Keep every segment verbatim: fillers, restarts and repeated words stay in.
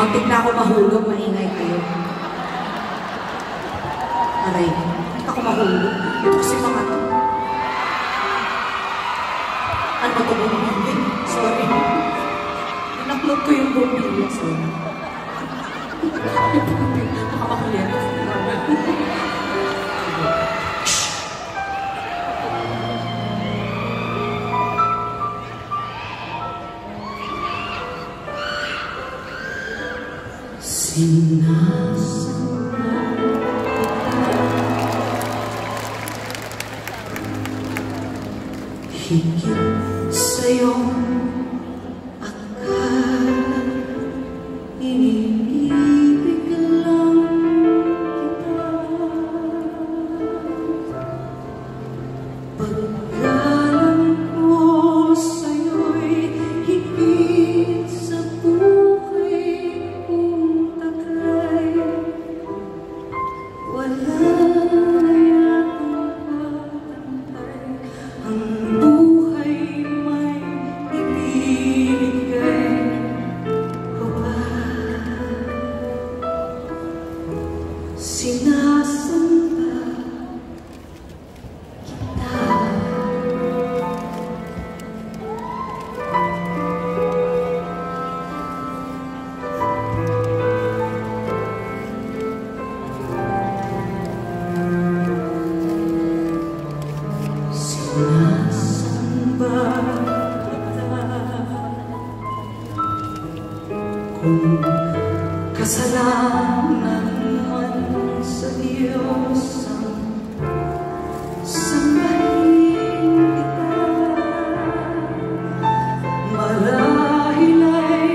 Muntik na ako mahulog, maingay kayo. Aray, muntik ako mahulog. Ito kasi mga to. Ano ba ito bumili? Sorry. Inaklog ko yung bumili. Sorry. Nakamakulit. Sinasamba higit sa'yong akala, iniibig lang kita. Paggalang ko sa'yo'y higit sa buhay kong takay. Wala yatang patantay ang buhay may ibinigay ko ba? Sinasamba kita. Sinasamba kita. Kung kasalanan man sa Diyos ang sambahin kita, marahil ay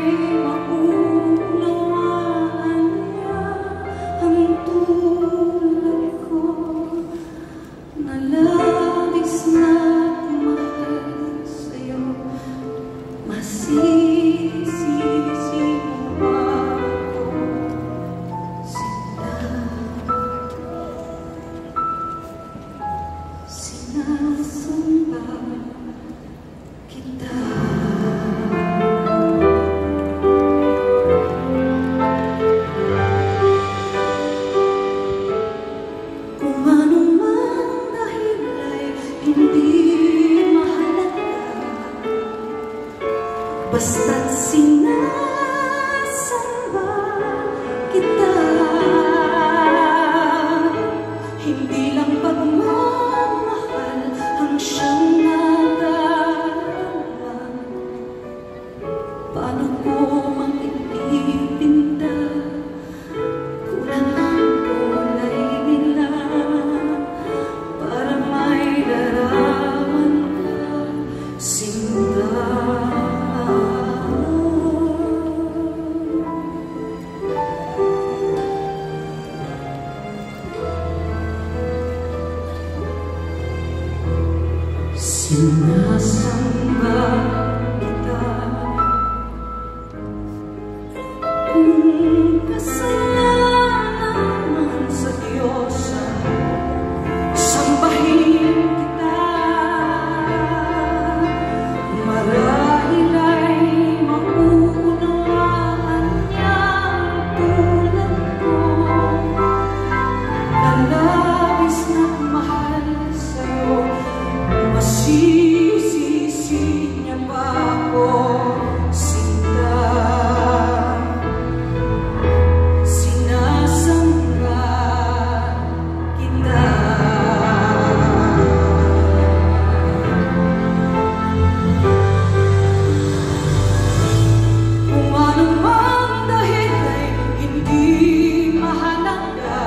maunawaan niya ang tulad ko na labis na't mahal sa'yo. Masisisi mo ako, sinta. Sinasamba kita. Kung ano man dahil ay hindi mahalaga, basta't sinasamba kita. Hindi lang pagmamahal ang siyang nadarama. Paano ko mang ipipinta, kulang ang kulay nila para may larawan ka, sinta. Sinasamba kita. Kung kasalanan man sa Diyos ang sambahin kita, marahil ay maunawaan niya ang tulad ko na labis na't mahal sa'yo. Masisisi niya ba ako, sinta? Sinasamba kita. Kung ano mang dahil ay hindi mahalaga,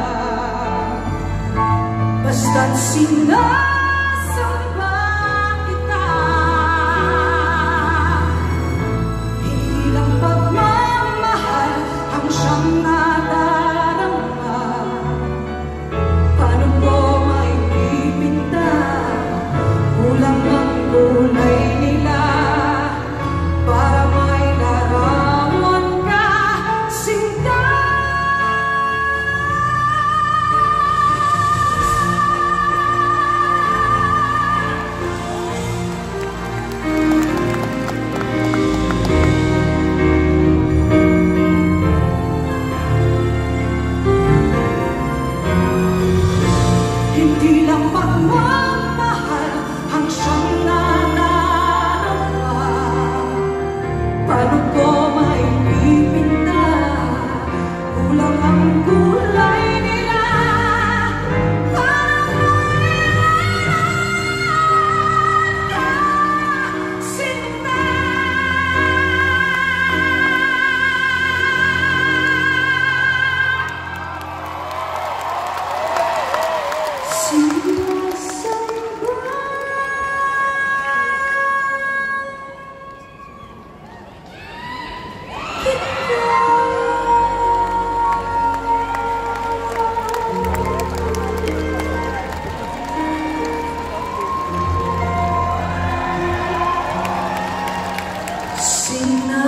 basta't sinasamba kita. Hindi lang pagmamahal ang siyang nadarama. Paano ko maipipinta, kulang ang kulay nila para may larawan ka, sinta. pagmamahal ang siyang nananapa. Paano ko maipipinta? Kulang ang kulay nila. Parang nailan ka, sinta.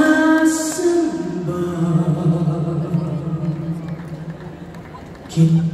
Sinasamba kita.